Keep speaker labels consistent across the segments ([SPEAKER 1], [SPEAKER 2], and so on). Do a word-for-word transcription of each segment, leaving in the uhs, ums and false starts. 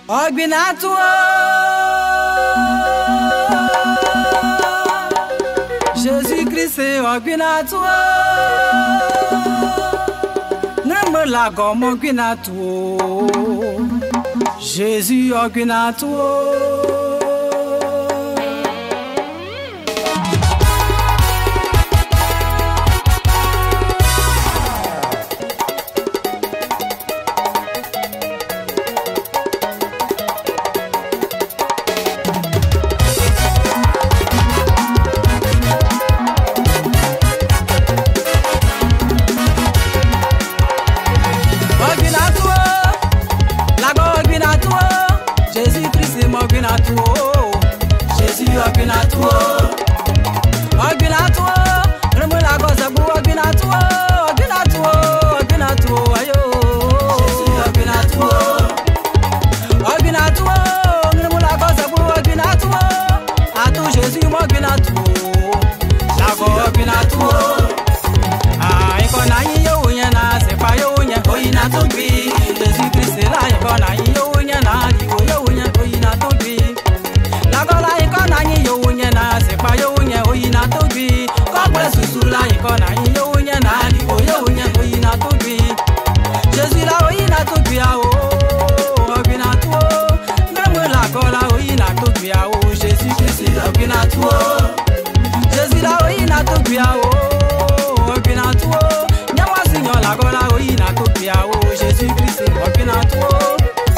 [SPEAKER 1] Ogbinatua Jésus-Christ Ogbinatua Name la gomo Ogbinatua Jésus Ogbinatua Jésus Ogbinatua Ogbinatua Remo la goza bu Ogbinatua Ogbinatua Ogbinatua ayo Jésus Ogbinatua Ogbinatua Remo la goza bu Ogbinatua Atu Jésus mo Ogbinatua La go Ogbinatua Ah ikona yin yo yen na se pa yo yen oyina to gbi Jésus Christ la ikona yin yo yen na di go yo yen oyina to gbi Lagola ikona yin yo yen na se pa yo yen oyina to gbi God bless you la ikona yin yo yen na di go yo yen oyina to gbi Jésus la oyina to gbi a o Ogbinatua Name la gola oyina to gbi a o Jésus Christ Ogbinatua Jésus la oyina to gbi a o Ogbinatua Nyawa sinyo la gola oyina to gbi a o Jésus Christ Ogbinatua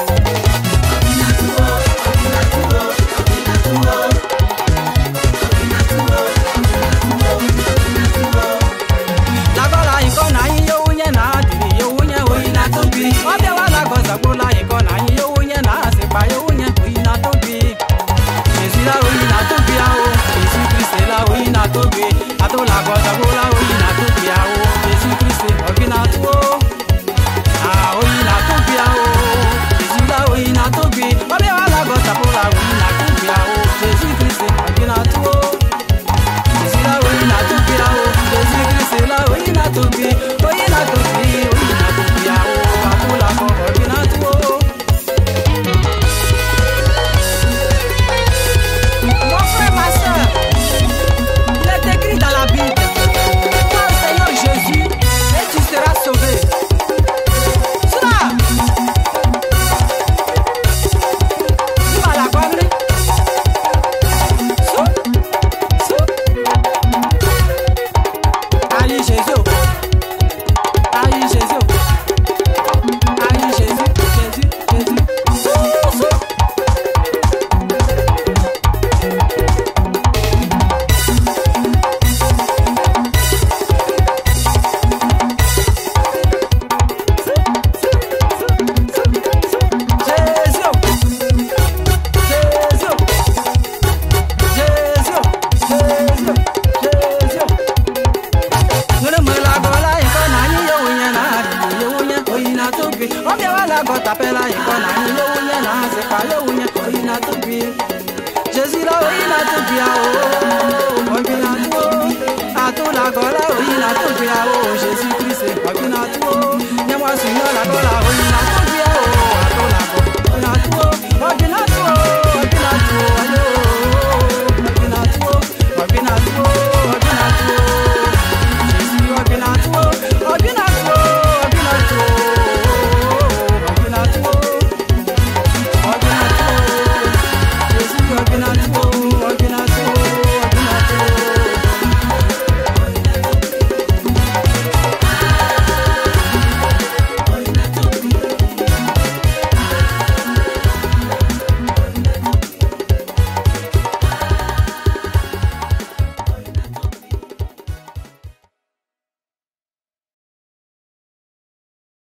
[SPEAKER 1] Jésus la oyina to gbi a o Ogbinatua Atu la gola oyina to gbi a o Jésus Christ Ogbinatua Nyawa sinyo la gola